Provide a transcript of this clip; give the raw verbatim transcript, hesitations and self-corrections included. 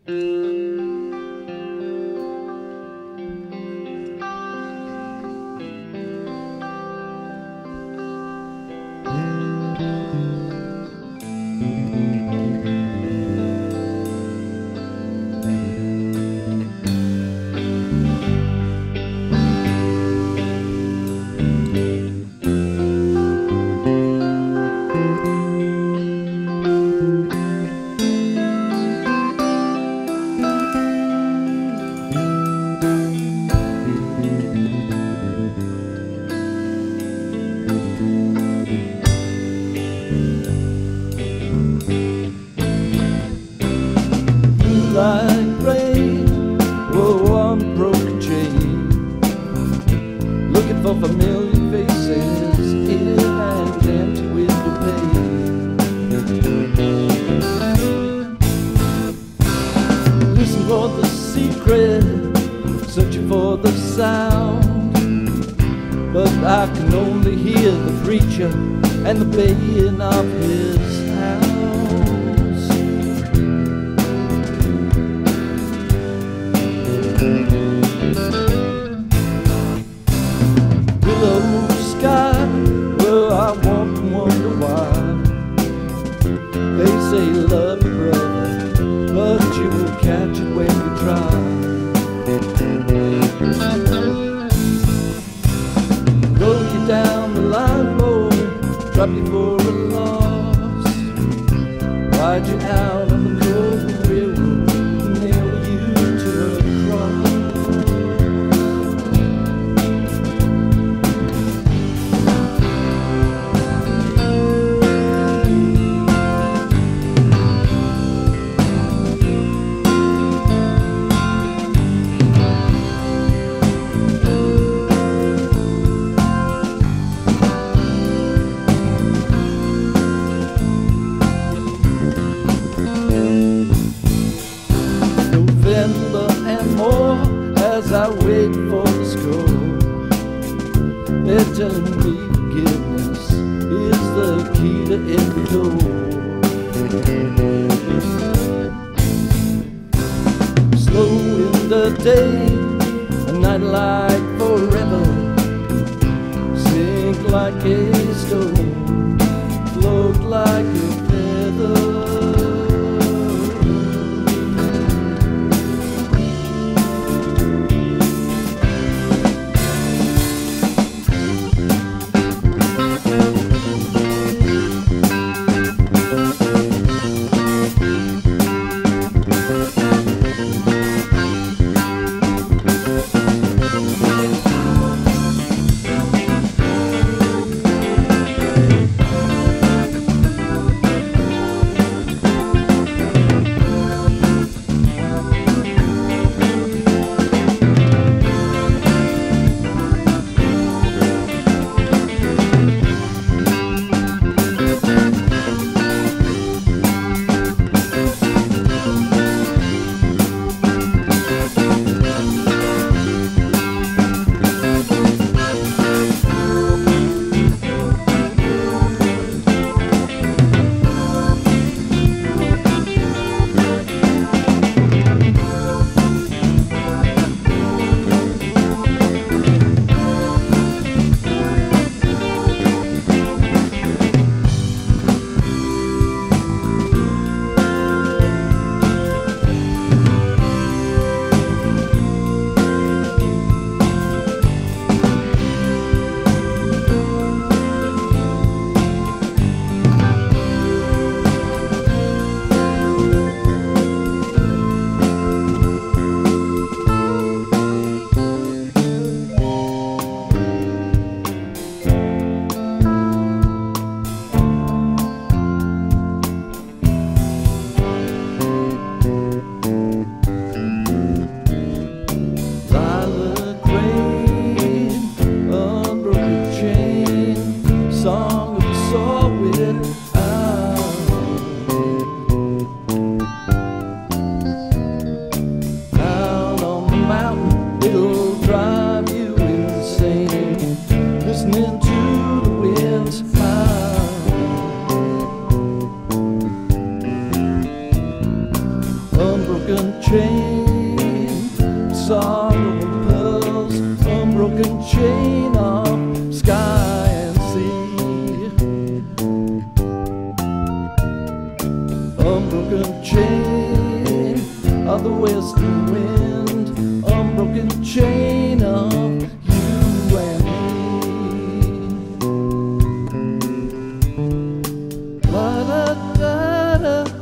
Like rain, whoa, on a broken chain, looking for familiar faces, in and empty with the pain. Listen for the secret, searching for the sound, but I can only hear the preacher and the baying of his hounds. Willow sky, well, I walk and wonder why. They say love you, brother, but you will catch it when you try. Roll you down the line, boy, drop you for a loss, ride you out on the cold railroad, nail you to a cross. unbroken chain of the western wind, unbroken chain of you and me. La da da da.